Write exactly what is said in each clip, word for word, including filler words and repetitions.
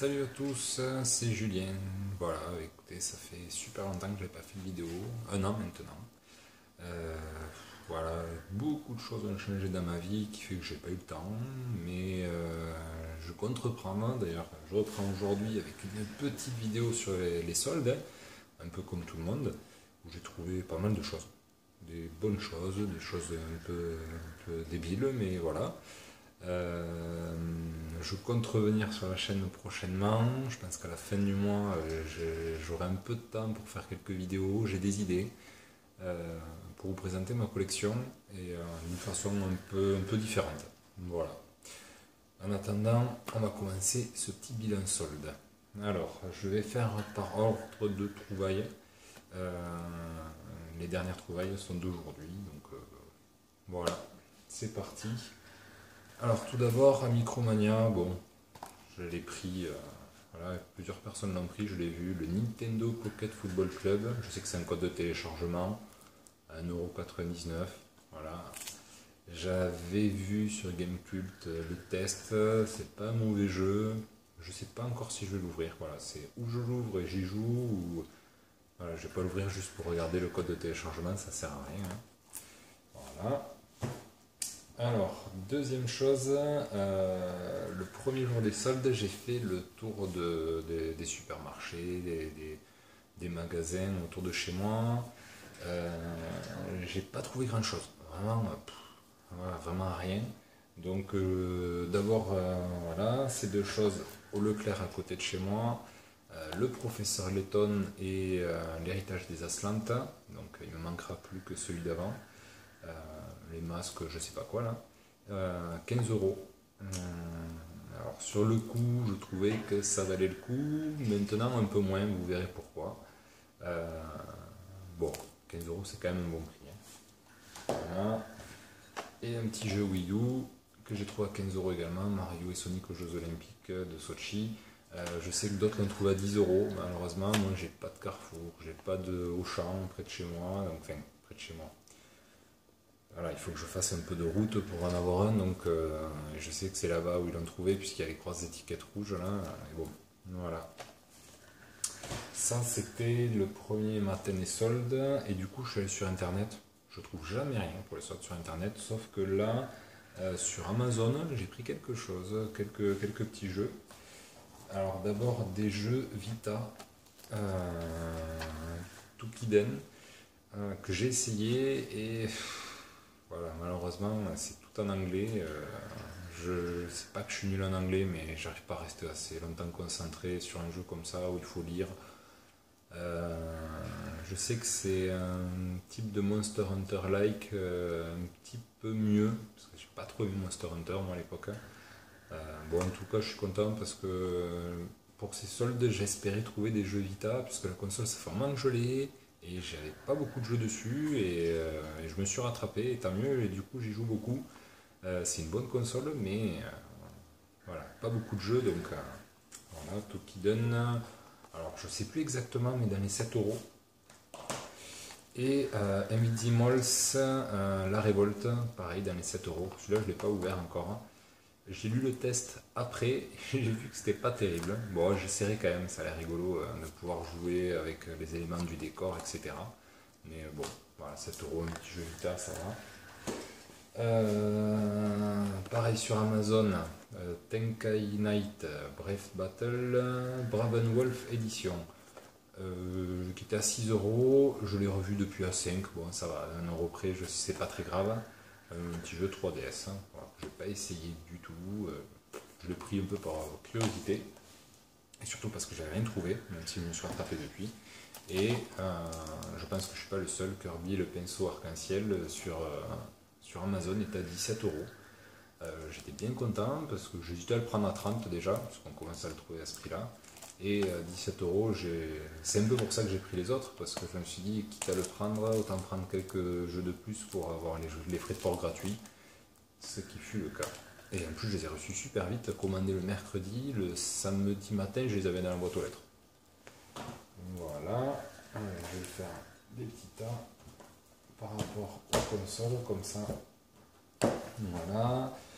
Salut à tous, c'est Julien. Voilà, écoutez, ça fait super longtemps que je n'ai pas fait de vidéo, un an maintenant. Euh, voilà, beaucoup de choses ont changé dans ma vie qui fait que j'ai pas eu le temps, mais euh, je compte reprendre. D'ailleurs, je reprends aujourd'hui avec une petite vidéo sur les, les soldes, un peu comme tout le monde, où j'ai trouvé pas mal de choses. Des bonnes choses, des choses un peu, un peu débiles, mais voilà. Euh, je compte revenir sur la chaîne prochainement. Je pense qu'à la fin du mois, euh, j'aurai un peu de temps pour faire quelques vidéos. J'ai des idées euh, pour vous présenter ma collection et euh, d'une façon un peu, un peu différente. Voilà. En attendant, on va commencer ce petit bilan solde. Alors, je vais faire par ordre de trouvailles. Euh, les dernières trouvailles sont d'aujourd'hui, donc euh, voilà, c'est parti. Alors tout d'abord, à Micromania, bon, je l'ai pris, euh, voilà, plusieurs personnes l'ont pris, je l'ai vu, le Nintendo Pocket Football Club, je sais que c'est un code de téléchargement, à un euro quatre-vingt-dix-neuf, voilà. J'avais vu sur Gamecult le test, c'est pas un mauvais jeu, je sais pas encore si je vais l'ouvrir, voilà, c'est où je l'ouvre et j'y joue, ou voilà, je vais pas l'ouvrir juste pour regarder le code de téléchargement, ça sert à rien, hein. Voilà. Alors, deuxième chose, euh, le premier jour des soldes, j'ai fait le tour de, de- des supermarchés, des, des- des magasins autour de chez moi. Euh, j'ai pas trouvé grand chose, vraiment, euh, pff, voilà, vraiment rien. Donc, euh, d'abord, euh, voilà, ces deux choses au Leclerc à côté de chez moi, euh, le professeur Letton et euh, l'héritage des Aslantes. Donc, il me manquera plus que celui d'avant. Euh, les masques, je sais pas quoi là, euh, quinze euros. Euh, alors sur le coup, je trouvais que ça valait le coup, maintenant un peu moins, vous verrez pourquoi. Euh, bon, quinze euros c'est quand même un bon prix, hein. Voilà. Et un petit jeu Wii U que j'ai trouvé à quinze euros également, Mario et Sonic aux Jeux Olympiques de Sochi. Euh, je sais que d'autres l'ont trouvé à dix euros, malheureusement, moi j'ai pas de Carrefour, j'ai pas de Auchan près de chez moi, donc, enfin près de chez moi. Voilà, il faut que je fasse un peu de route pour en avoir un, donc euh, je sais que c'est là-bas où ils l'ont trouvé, puisqu'il y a les grosses étiquettes rouges là. Et bon, voilà. Ça, c'était le premier matin des soldes, et du coup, je suis allé sur internet. Je trouve jamais rien pour les soldes sur internet, sauf que là, euh, sur Amazon, j'ai pris quelque chose, quelques, quelques petits jeux. Alors, d'abord, des jeux Vita, euh, Toukiden, euh, que j'ai essayé et. Voilà, malheureusement, c'est tout en anglais. Euh, je sais pas que je suis nul en anglais, mais j'arrive pas à rester assez longtemps concentré sur un jeu comme ça où il faut lire. Euh, je sais que c'est un type de Monster Hunter-like, euh, un petit peu mieux, parce que j'ai pas trop aimé Monster Hunter moi à l'époque. Euh, bon, en tout cas, je suis content parce que pour ces soldes, j'espérais trouver des jeux Vita, puisque la console ça fait un moment que je l'ai. Et j'avais pas beaucoup de jeux dessus et, euh, et je me suis rattrapé et tant mieux et du coup j'y joue beaucoup. Euh, c'est une bonne console mais euh, voilà, pas beaucoup de jeux donc euh, voilà, Tokiden. Alors je sais plus exactement mais dans les sept euros. Et euh, Invisimals, euh, La Révolte, pareil dans les sept euros. Celui-là je l'ai pas ouvert encore. J'ai lu le test après et j'ai vu que c'était pas terrible. Bon, j'essaierai quand même, ça a l'air rigolo euh, de pouvoir jouer avec les éléments du décor, et cetera. Mais bon, voilà, sept euros, un petit jeu Vita, ça va. Euh, pareil sur Amazon, euh, Tenkai Knight, Brave Battle, Braven Wolf Edition, euh, qui était à six euros. Je l'ai revu depuis à cinq, bon, ça va, un euro près, je sais, c'est pas très grave. Un petit jeu trois D S, hein, voilà, que je n'ai pas essayé du tout. Euh, je l'ai pris un peu par curiosité. Et surtout parce que j'avais rien trouvé, même si je me suis rattrapé depuis. Et euh, je pense que je ne suis pas le seul. Kirby, le pinceau arc-en-ciel sur, euh, sur Amazon est à dix-sept euros. Euh, J'étais bien content parce que j'hésitais à le prendre à trente déjà, parce qu'on commence à le trouver à ce prix-là. Et à dix-sept euros, c'est un peu pour ça que j'ai pris les autres, parce que je me suis dit, quitte à le prendre, autant prendre quelques jeux de plus pour avoir les, jeux, les frais de port gratuits, ce qui fut le cas. Et en plus, je les ai reçus super vite, commandés le mercredi, le samedi matin, je les avais dans la boîte aux lettres. Voilà, alors, je vais faire des petits tas par rapport aux consoles, comme ça. Voilà.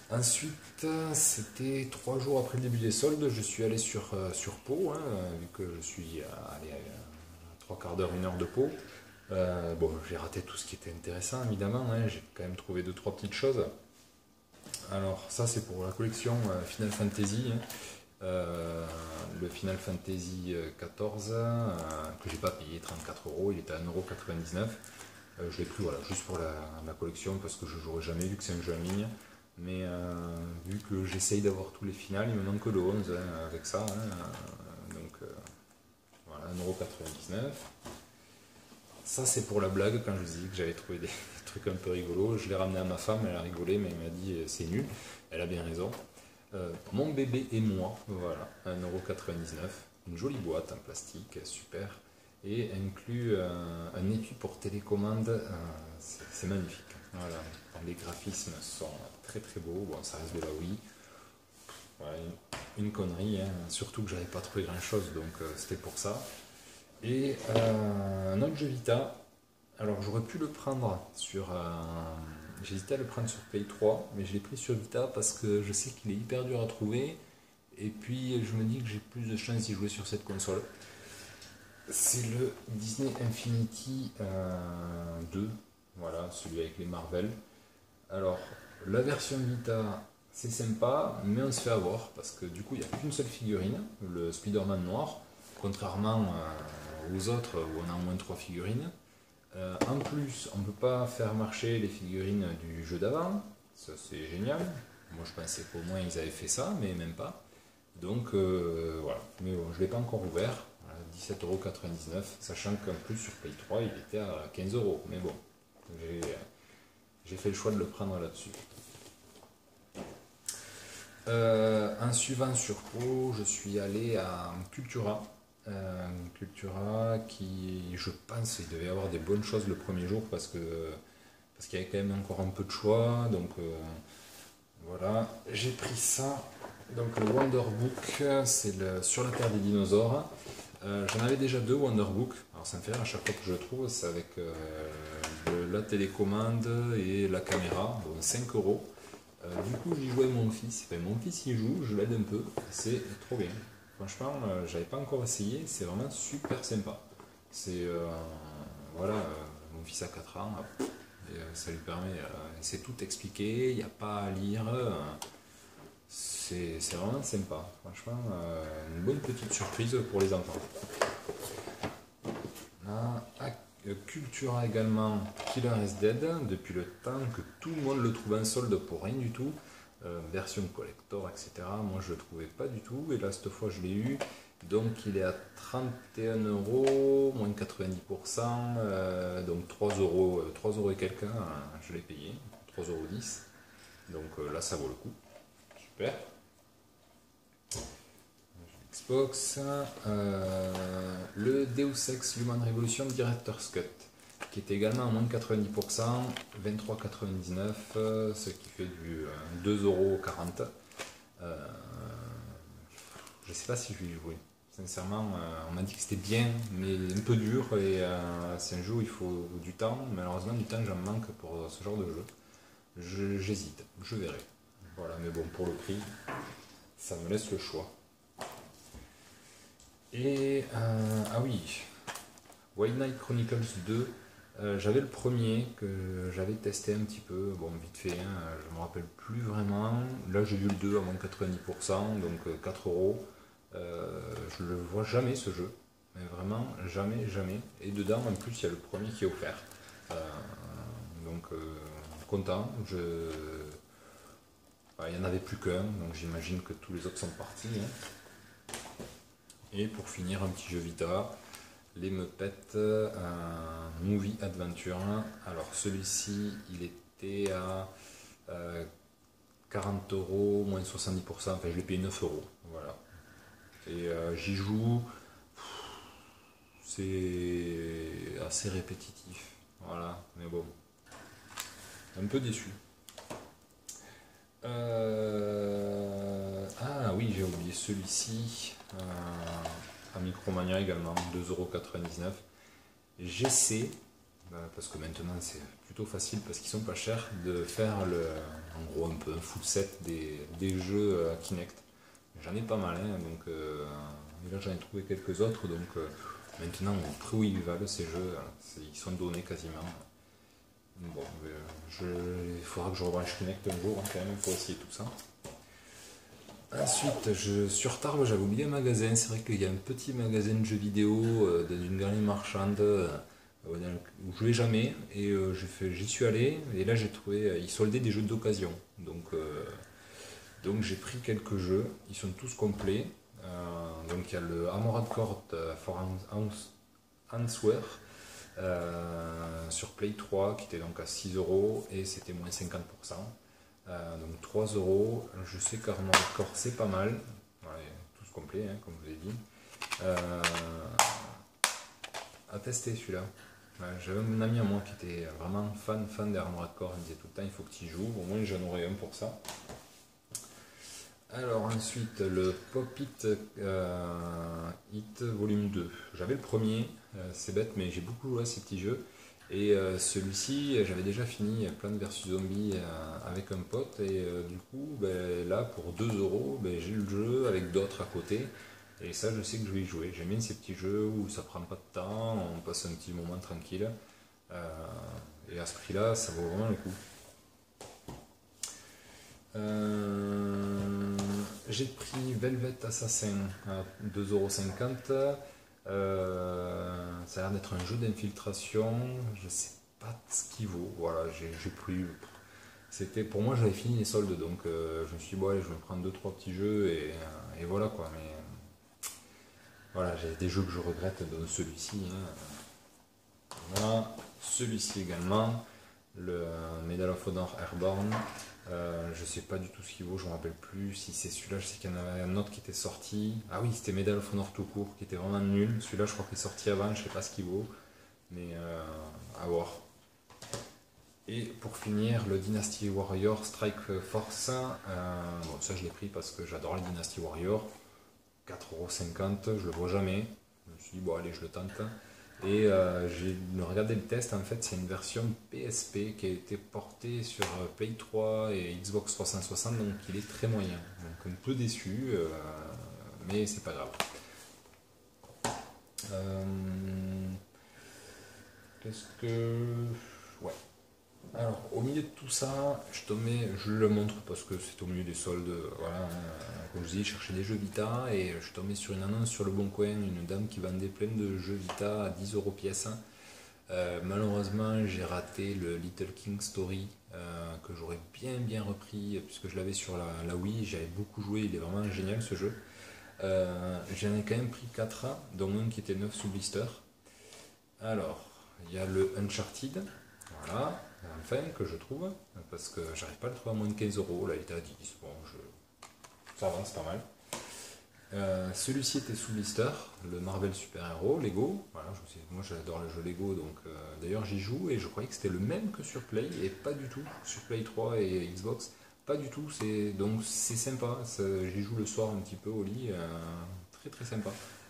Ensuite, c'était trois jours après le début des soldes, je suis allé sur, euh, sur Pau, hein, vu que je suis à, allez, à trois quarts d'heure, une heure de Pau. Euh, bon, j'ai raté tout ce qui était intéressant, évidemment, hein, j'ai quand même trouvé deux, trois petites choses. Alors, ça, c'est pour la collection euh, Final Fantasy, hein. Euh, le Final Fantasy quatorze, euh, que j'ai pas payé trente-quatre euros, il était à un euro quatre-vingt-dix-neuf. Euh, je l'ai pris voilà, juste pour la, la collection parce que je jouerai jamais vu que c'est un jeu en ligne. Mais euh, vu que j'essaye d'avoir tous les finales, il me manque le onze hein, avec ça. Hein, donc euh, voilà, un euro quatre-vingt-dix-neuf. Ça c'est pour la blague quand je vous dis que j'avais trouvé des trucs un peu rigolos. Je l'ai ramené à ma femme, elle a rigolé mais elle m'a dit c'est nul. Elle a bien raison. Euh, mon bébé et moi, voilà, un euro quatre-vingt-dix-neuf. Une jolie boîte en plastique, super. Et inclut euh, un étui pour télécommande, euh, c'est magnifique. Voilà. Les graphismes sont très très beaux, bon ça reste de la Wii. Ouais, une, une connerie, hein. Surtout que j'avais pas trouvé grand chose donc euh, c'était pour ça. Et euh, un autre jeu Vita, alors j'aurais pu le prendre sur. Euh, J'hésitais à le prendre sur Play trois, mais je l'ai pris sur Vita parce que je sais qu'il est hyper dur à trouver. Et puis je me dis que j'ai plus de chance d'y jouer sur cette console. C'est le Disney Infinity euh, deux, voilà, celui avec les Marvel. Alors, la version Vita, c'est sympa, mais on se fait avoir parce que du coup, il n'y a qu'une seule figurine, le Spider-Man noir, contrairement euh, aux autres où on a au moins trois figurines. Euh, en plus, on ne peut pas faire marcher les figurines du jeu d'avant, ça c'est génial. Moi je pensais qu'au moins ils avaient fait ça, mais même pas. Donc euh, voilà, mais bon, je ne l'ai pas encore ouvert, voilà, dix-sept euros quatre-vingt-dix-neuf, sachant qu'en plus sur Play trois il était à quinze euros, mais bon, j'ai j'ai fait le choix de le prendre là-dessus. Euh, en suivant sur Pau, je suis allé à Cultura. Euh, Cultura qui, je pense, il devait y avoir des bonnes choses le premier jour parce que parce qu'il y avait quand même encore un peu de choix. Donc euh, voilà, j'ai pris ça. Donc le Wonderbook, c'est le Sur la Terre des dinosaures. Euh, J'en avais déjà deux Wonderbook. Alors ça me fait rire à chaque fois que je le trouve, c'est avec euh, le- la télécommande et la caméra, donc cinq euros. Euh, du coup, j'y jouais avec mon fils. Enfin, mon fils y joue, je l'aide un peu. C'est trop bien. Franchement, euh, j'avais pas encore essayé. C'est vraiment super sympa. C'est euh, voilà, euh, mon fils a quatre ans. Et, euh, ça lui permet, euh, c'est tout expliqué. Il n'y a pas à lire. euh, c'est c'est vraiment sympa. Franchement, euh, une bonne petite surprise pour les enfants. Là, à Cultura également, Killer is Dead, depuis le temps que tout le monde le trouve en solde pour rien du tout, euh, version collector, et cetera. Moi je le trouvais pas du tout, et là cette fois je l'ai eu, donc il est à trente et un euros, moins de quatre-vingt-dix pour cent, euh, donc trois euros, euh, trois euros et quelques, hein, je l'ai payé, trois euros dix, donc euh, là ça vaut le coup, super. Xbox, euh, le Deus Ex Human Revolution Director's Cut, qui est également à moins de quatre-vingt-dix pour cent, vingt-trois euros quatre-vingt-dix-neuf, euh, ce qui fait du euh, deux euros quarante. Euh, je ne sais pas si je vais y jouer. Sincèrement, euh, on m'a dit que c'était bien, mais un peu dur, et euh, c'est un jeu où il faut du temps. Malheureusement, du temps, j'en manque pour ce genre de jeu. J'hésite, je verrai. Voilà, mais bon, pour le prix, ça me laisse le choix. Et euh, ah oui, White Knight Chronicles deux, euh, j'avais le premier que j'avais testé un petit peu, bon vite fait, hein, je me rappelle plus vraiment. Là j'ai vu le deux à moins de quatre-vingt-dix pour cent, donc euh, quatre euros. Euh, je le vois jamais ce jeu, mais vraiment jamais, jamais. Et dedans en plus il y a le premier qui est offert. Euh, donc euh, content, je... bah, il n'y en avait plus qu'un, donc j'imagine que tous les autres sont partis. Hein. Et pour finir, un petit jeu Vita, les Muppets, un Movie Adventure. Alors celui-ci, il était à euh, quarante euros, moins soixante-dix pour cent, enfin je l'ai payé neuf euros. Voilà. Et euh, j'y joue, c'est assez répétitif. Voilà, mais bon, un peu déçu. Euh, Ah oui, j'ai oublié celui-ci. Euh, à Micromania également, deux euros quatre-vingt-dix-neuf. J'essaie, bah, parce que maintenant c'est plutôt facile parce qu'ils sont pas chers de faire le, en gros un peu un full set des, des jeux euh, Kinect. J'en ai pas mal, hein, donc euh, et là j'en ai trouvé quelques autres, donc euh, maintenant au prix où ils valent ces jeux, c'est- ils sont donnés quasiment. Bon, euh, je, il faudra que je rebranche Kinect un jour hein, quand même pour essayer tout ça. Ensuite, je, sur Tarbes, j'avais oublié un magasin. C'est vrai qu'il y a un petit magasin de jeux vidéo euh, dans une galerie marchande euh, où je vais jamais. Et euh, j'ai fait- j'y suis allé. Et là, j'ai trouvé. euh, Ils soldaient des jeux d'occasion. Donc, euh, donc j'ai pris quelques jeux. Ils sont tous complets. Euh, donc, il y a le Armored Core euh, for Ans- Ans- Answer euh, sur Play trois qui était donc à six euros et c'était moins cinquante pour cent. Euh, donc trois euros. Je sais qu'Armored Core c'est pas mal. Ouais, tous complets, hein, comme je vous ai dit. Euh, à tester celui-là. Ouais, j'avais un ami à moi qui était vraiment fan fan d'Armored Core. Il me disait tout le temps il faut que tu y joues. Au moins j'en aurais un pour ça. Alors ensuite le Pop It euh, Hit Volume deux. J'avais le premier, euh, c'est bête mais j'ai beaucoup joué à ces petits jeux. Et euh, celui-ci, j'avais déjà fini Plants versus. Zombies euh, avec un pote et euh, du coup ben, là pour deux euros ben, j'ai le jeu avec d'autres à côté et ça je sais que je vais y jouer. J'aime bien ces petits jeux où ça prend pas de temps, on passe un petit moment tranquille euh, et à ce prix là ça vaut vraiment le coup. Euh, j'ai pris Velvet Assassin à deux euros cinquante. Euh, ça a l'air d'être un jeu d'infiltration. Je sais pas ce qu'il vaut. Voilà, j'ai j'ai pris. C'était pour moi, j'avais fini les soldes, donc euh, je me suis dit bon allez, je vais me prendre deux trois petits jeux et, euh, et voilà quoi. Mais voilà, j'ai des jeux que je regrette dans celui-ci, hein. Voilà, celui-ci également, le Medal of Honor Airborne. Euh, je sais pas du tout ce qu'il vaut, je me rappelle plus. Si c'est celui-là, je sais qu'il y en avait un autre qui était sorti. Ah oui, c'était Medal of Honor tout court, qui était vraiment nul. Celui-là, je crois qu'il est sorti avant, je sais pas ce qu'il vaut, mais euh, à voir. Et pour finir, le Dynasty Warrior Strike Force. Euh, bon, ça, je l'ai pris parce que j'adore le Dynasty Warrior. quatre euros cinquante, je le vois jamais. Je me suis dit, bon, allez, je le tente. Et euh, j'ai regardé le test, en fait, c'est une version P S P qui a été portée sur Play trois et Xbox trois cent soixante, donc il est très moyen. Donc un peu déçu, euh, mais c'est pas grave. Euh, Qu'est-ce que. Ouais. Alors, au milieu de tout ça, je te mets, je le montre parce que c'est au milieu des soldes. Voilà, hein, comme je dis, je cherchais des jeux Vita et je tombais sur une annonce sur le Bon Coin, une dame qui vendait plein de jeux Vita à dix euros pièce. Euh, malheureusement, j'ai raté le Little King Story euh, que j'aurais bien bien repris puisque je l'avais sur la, la Wii. J'avais beaucoup joué, il est vraiment génial ce jeu. Euh, J'en ai quand même pris quatre, dont un qui était neuf sous blister. Alors, il y a le Uncharted, voilà, enfin que je trouve, parce que j'arrive pas à le trouver à moins de quinze euros, là il était à dix, bon, je... ça va, c'est pas mal. Euh, Celui-ci était sous blister, le Marvel Super Hero, Lego. Voilà, je sais, moi j'adore le jeu Lego, donc euh, d'ailleurs j'y joue et je croyais que c'était le même que sur Play et pas du tout. Sur Play trois et Xbox, pas du tout. C'est donc c'est sympa. J'y joue le soir un petit peu au lit, euh, très très sympa.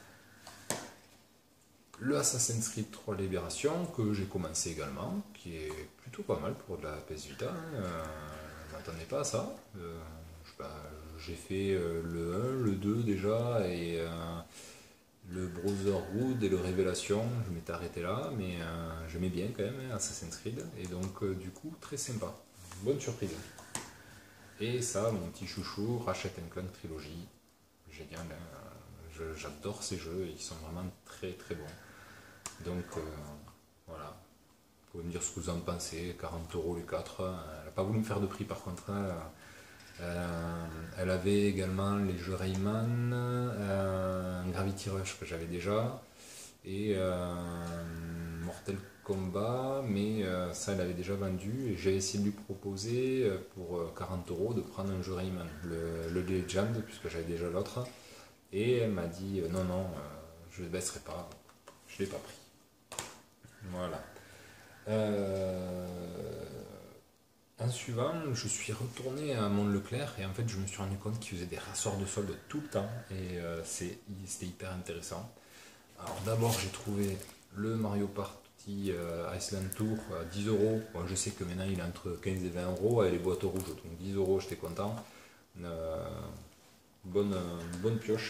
Le Assassin's Creed trois Libération que j'ai commencé également, qui est plutôt pas mal pour de la P S Vita. Hein. Euh, je m'attendais pas à ça. Euh, je sais pas, j'ai fait euh, le un, le deux déjà et euh, le Brotherhood et le Révélation. Je m'étais arrêté là, mais euh, j'aimais bien quand même hein, Assassin's Creed et donc euh, du coup très sympa, bonne surprise. Et ça, mon petit chouchou, Ratchet and Clank Trilogy, génial. Hein. Je- J'adore ces jeux, ils sont vraiment très très bons. Donc euh, voilà, vous pouvez me dire ce que vous en pensez, quarante euros les quatre. Elle n'a pas voulu me faire de prix par contre. Hein. Euh, elle avait également les jeux Rayman, euh, Gravity Rush que j'avais déjà, et euh, Mortal Kombat, mais euh, ça elle avait déjà vendu. Et j'ai essayé de lui proposer euh, pour euh, quarante euros de prendre un jeu Rayman, le, le Legend, puisque j'avais déjà l'autre. Et elle m'a dit euh, non, non, euh, je ne baisserai pas, je ne l'ai pas pris. Voilà. Euh, En suivant, je suis retourné à Mont-Leclerc et en fait je me suis rendu compte qu'ils faisaient des rassorts de soldes tout le temps et euh, c'est- c'était hyper intéressant. Alors d'abord j'ai trouvé le Mario Party petit euh, Iceland Tour à dix euros. Bon, je sais que maintenant il est entre quinze et vingt euros avec les boîtes rouges, donc dix euros, j'étais content. Euh, bonne, bonne pioche.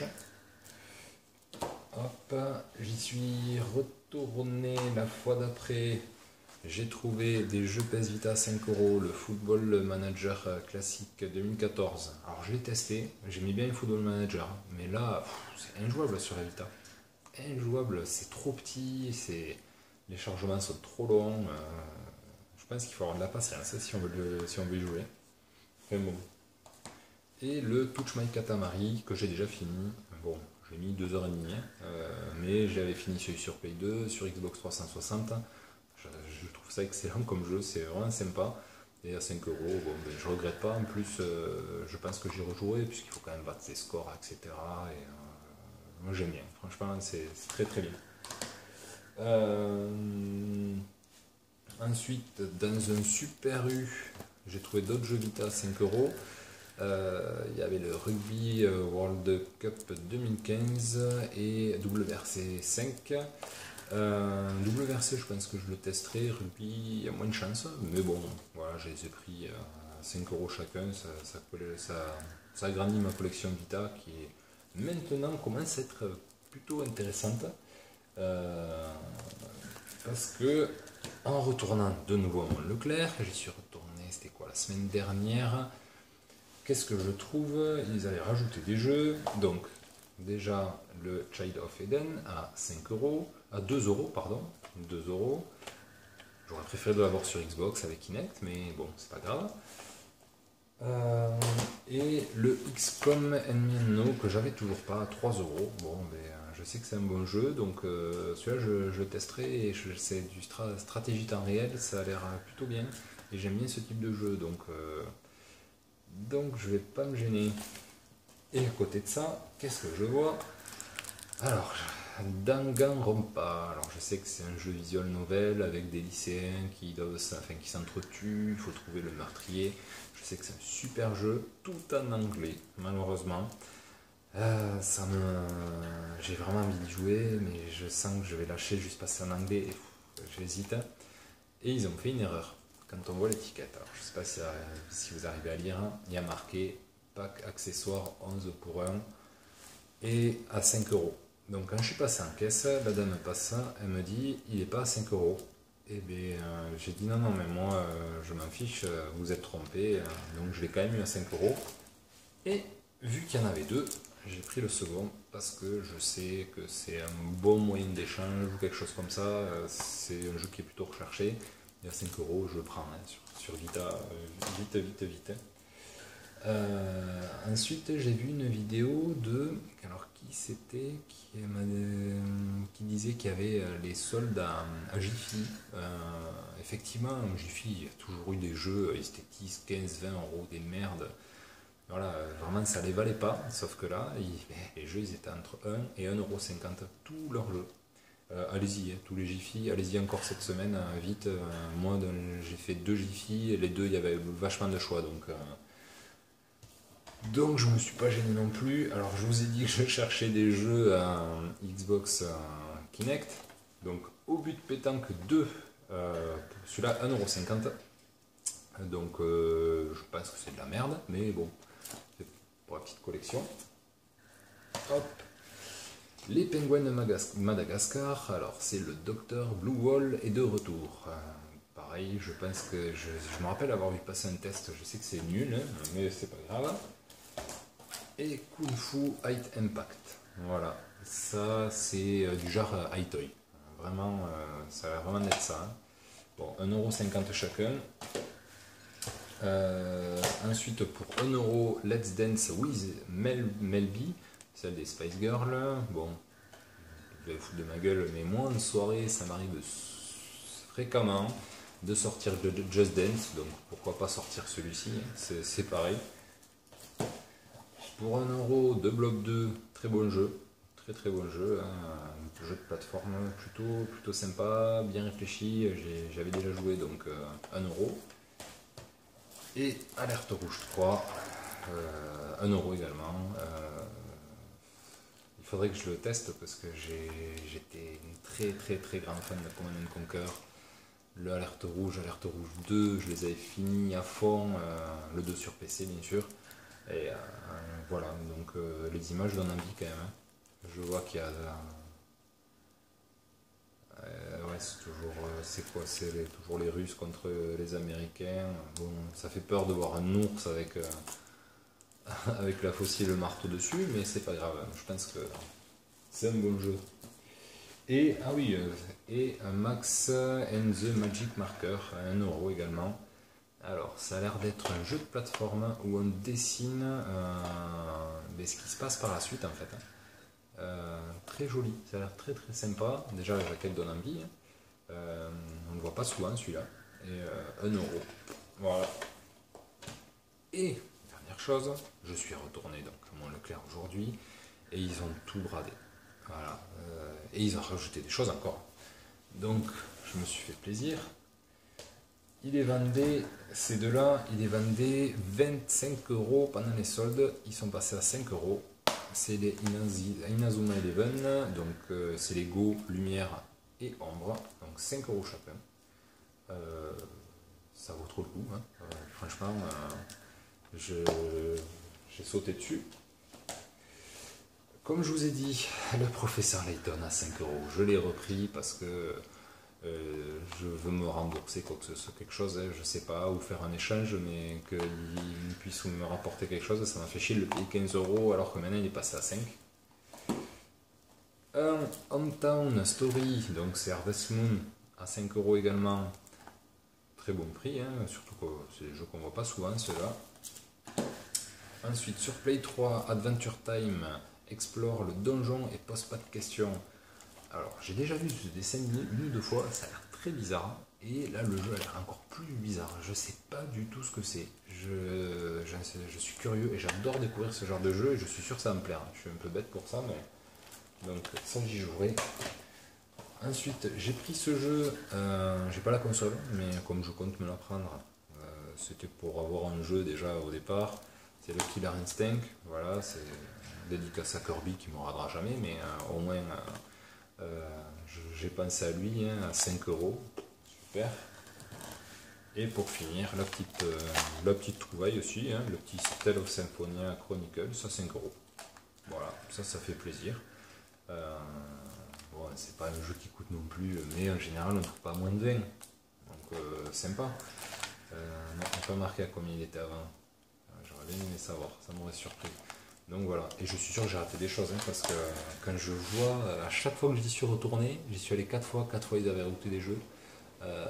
Hop, j'y suis retourné la fois d'après. J'ai trouvé des jeux P E S Vita à cinq euros, le Football Manager classique deux mille quatorze. Alors je l'ai testé, j'aimais bien le Football Manager, mais là, c'est injouable sur la Vita. Injouable, c'est trop petit, c'est... les chargements sont trop longs. Euh, je pense qu'il faut avoir de la patience si on veut, le... si on veut y jouer. Enfin bon. Et le Touch My Katamari que j'ai déjà fini. Bon, j'ai mis deux heures trente, euh, mais j'avais fini celui sur Play deux, sur Xbox trois cent soixante. Je, je trouve ça excellent comme jeu, c'est vraiment sympa. Et à cinq euros, bon, ben, je regrette pas. En plus, euh, je pense que j'y rejouerai, puisqu'il faut quand même battre ses scores, et cetera. Et, euh, moi j'aime bien, franchement, c'est très très bien. Euh, ensuite, dans un Super U, j'ai trouvé d'autres jeux Vita à cinq euros. Euh, il y avait le Rugby World Cup deux mille quinze et W R C cinq. Euh, W R C, je pense que je le testerai. Rugby, il y a moins de chance, mais bon, voilà, je les ai pris à cinq euros chacun. Ça, ça, ça, ça agrandit ma collection Vita qui est maintenant commence à être plutôt intéressante. Euh, parce que en retournant de nouveau à mon Leclerc, j'y suis retourné, c'était quoi, la semaine dernière. Qu'est-ce que je trouve? Ils avaient rajouté des jeux, donc déjà le Child of Eden à cinq euros, à deux euros, pardon, deux euros. J'aurais préféré de l'avoir sur Xbox avec Kinect, mais bon, c'est pas grave. Euh, et le X COM Enemy Unknown que j'avais toujours pas à trois euros. Bon, ben, je sais que c'est un bon jeu, donc euh, celui-là je, je le testerai. Et c'est du stra stratégie temps réel, ça a l'air plutôt bien. Et j'aime bien ce type de jeu, donc. Euh, Donc je vais pas me gêner. Et à côté de ça, qu'est-ce que je vois? Alors, Danganronpa. Alors je sais que c'est un jeu visual novel avec des lycéens qui doivent, enfin, qui s'entretuent, il faut trouver le meurtrier. Je sais que c'est un super jeu, tout en anglais, malheureusement. Euh, ça me... J'ai vraiment envie de jouer, mais je sens que je vais lâcher juste passer en anglais. J'hésite. Et ils ont fait une erreur. Quand on voit l'étiquette, alors je ne sais pas si, si vous arrivez à lire, il y a marqué pack accessoires onze pour un et à cinq euros. Donc quand je suis passé en caisse, la dame me passe ça, elle me dit il n'est pas à cinq euros. Et bien euh, j'ai dit non, non, mais moi euh, je m'en fiche, vous êtes trompé, euh, donc je l'ai quand même eu à cinq euros. Et vu qu'il y en avait deux, j'ai pris le second parce que je sais que c'est un bon moyen d'échange ou quelque chose comme ça. Euh, c'est un jeu qui est plutôt recherché. Et à cinq euros, je le prends hein, sur, sur Vita, euh, vite, vite, vite. Euh, ensuite, j'ai vu une vidéo de. Alors, qui c'était qui, euh, qui disait qu'il y avait les soldes à, à Jiffy. Euh, effectivement, à Jiffy, il y a toujours eu des jeux, ils étaient dix, quinze, vingt euros, des merdes. Voilà, vraiment, ça les valait pas. Sauf que là, ils, les jeux, ils étaient entre un et un euro cinquante, tous leurs jeux. Euh, allez-y, hein, tous les Jiffy, allez-y encore cette semaine, euh, vite. Euh, moi, j'ai fait deux Jiffy, et les deux, il y avait vachement de choix. Donc, euh, donc je me suis pas gêné non plus. Alors, je vous ai dit que je cherchais des jeux à Xbox à Kinect. Donc, au but pétanque deux, euh, celui-là, un euro cinquante. Donc, euh, je pense que c'est de la merde, mais bon, c'est pour la petite collection. Hop. Les pingouins de Madagascar, alors c'est le docteur Blue Wall est de retour. Euh, pareil, je pense que je, je me rappelle avoir vu passer un test, je sais que c'est nul, hein, mais c'est pas grave. Et Kung Fu Height Impact. Voilà, ça c'est euh, du genre euh, Hi-Toy. Vraiment, euh, ça va vraiment être ça. Hein. Bon, un euro cinquante chacun. Euh, ensuite, pour un euro, Let's Dance with Mel Melby. Celle des Spice Girls, bon, je vais foutre de ma gueule, mais moi en soirée, ça m'arrive fréquemment de sortir de Just Dance, donc pourquoi pas sortir celui-ci, c'est pareil. Pour un euro, de Blob deux, très bon jeu, très très bon jeu, hein, un jeu de plateforme plutôt, plutôt sympa, bien réfléchi, j'avais déjà joué, donc euh, un euro. Et Alerte Rouge trois, euh, un euro également. Euh, il faudrait que je le teste parce que j'étais une très très très grande fan de Command and Conquer. Le Alerte Rouge, Alerte Rouge deux, je les avais finis à fond, euh, le deux sur P C bien sûr. Et euh, voilà, donc euh, les images donnent envie quand même. Hein. Je vois qu'il y a... Euh, ouais, c'est toujours... Euh, c'est quoi? C'est les- toujours les Russes contre les Américains. Bon, ça fait peur de voir un ours avec, euh, avec la faucille et le marteau dessus, mais c'est pas grave. Je pense que c'est un bon jeu. Et, ah oui, euh, et un Max and the Magic Marker, à un euro également. Alors, ça a l'air d'être un jeu de plateforme où on dessine euh, mais ce qui se passe par la suite en fait. Hein. Euh, très joli, ça a l'air très très sympa. Déjà, la jaquette donne envie. Hein. Euh, on ne le voit pas souvent celui-là. Et euh, un euro. Voilà. Et, dernière chose, je suis retourné donc à mon Leclerc aujourd'hui et ils ont tout bradé. Voilà. Euh, et ils ont rajouté des choses encore. Donc, je me suis fait plaisir. Il les vendait, ces deux-là, il les vendait vingt-cinq euros pendant les soldes. Ils sont passés à cinq euros. C'est les Inazuma Eleven. Donc, euh, c'est les Go, Lumière et Ombre. Donc, cinq euros chacun. Euh, ça vaut trop le coup. Hein. Euh, franchement, euh, j'ai sauté dessus. Comme je vous ai dit, le professeur Layton à cinq euros. Je l'ai repris parce que euh, je veux me rembourser quoi que ce soit quelque chose, hein, je sais pas, ou faire un échange, mais qu'il puisse me rapporter quelque chose, ça m'a fait chier de le payer quinze euros alors que maintenant il est passé à cinq. Un Hometown Story, donc c'est Harvest Moon à cinq euros également. Très bon prix, hein, surtout que c'est des jeux qu'on voit pas souvent ceux-là. Ensuite, sur Play trois, Adventure Time explore le donjon et pose pas de questions. Alors, j'ai déjà vu ce dessin une ou deux fois, ça a l'air très bizarre. Et là, le jeu a l'air encore plus bizarre. Je sais pas du tout ce que c'est. Je, je, je suis curieux et j'adore découvrir ce genre de jeu et je suis sûr que ça va me plaire. Je suis un peu bête pour ça, mais donc ça j'y jouerai. Ensuite, j'ai pris ce jeu, euh, j'ai pas la console, mais comme je compte me la prendre, euh, c'était pour avoir un jeu déjà au départ. C'est le Killer Instinct, voilà, c'est dédicace à Kirby qui ne m'aura jamais, mais euh, au moins euh, euh, j'ai pensé à lui, hein, à cinq euros, super. Et pour finir, la petite, euh, la petite trouvaille aussi, hein, le petit Tale of Symphonia Chronicles à cinq euros. Voilà, ça, ça fait plaisir. Euh, bon, c'est pas un jeu qui coûte non plus, mais en général, on ne trouve pas moins de vingt. Donc, euh, sympa. Euh, on n'a pas marqué à combien il était avant. J'aurais bien aimé savoir, ça m'aurait surpris. Donc voilà, et je suis sûr que j'ai raté des choses, hein, parce que quand je vois, à chaque fois que j'y suis retourné, j'y suis allé quatre fois, quatre fois ils avaient rajouté des jeux. Euh,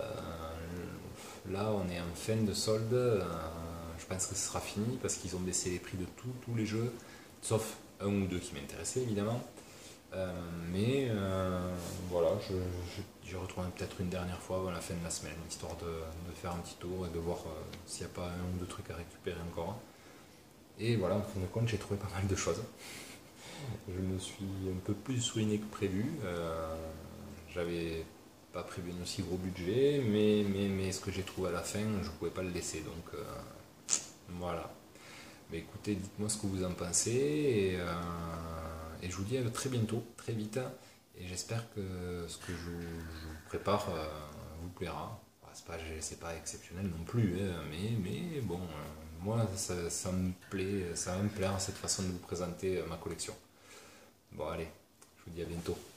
là on est en fin de solde, euh, je pense que ce sera fini, parce qu'ils ont baissé les prix de tout, tous les jeux, sauf un ou deux qui m'intéressaient évidemment. Euh, mais euh, voilà, je, je, je retourne peut-être une dernière fois avant la fin de la semaine, histoire de, de faire un petit tour et de voir euh, s'il n'y a pas un ou deux trucs à récupérer encore. Et voilà, en fin de compte, j'ai trouvé pas mal de choses. Je me suis un peu plus souligné que prévu. Euh, J'avais pas prévu un aussi gros budget, mais, mais, mais ce que j'ai trouvé à la fin, je pouvais pas le laisser. Donc euh, voilà. Mais écoutez, dites-moi ce que vous en pensez. Et, euh, et je vous dis à très bientôt, très vite. Et j'espère que ce que je vous, je vous prépare euh, vous plaira. C'est pas, c'est pas exceptionnel non plus, hein, mais, mais bon. Euh, moi, ça, ça me plaît, ça va me plaire cette façon de vous présenter ma collection. Bon, allez, je vous dis à bientôt.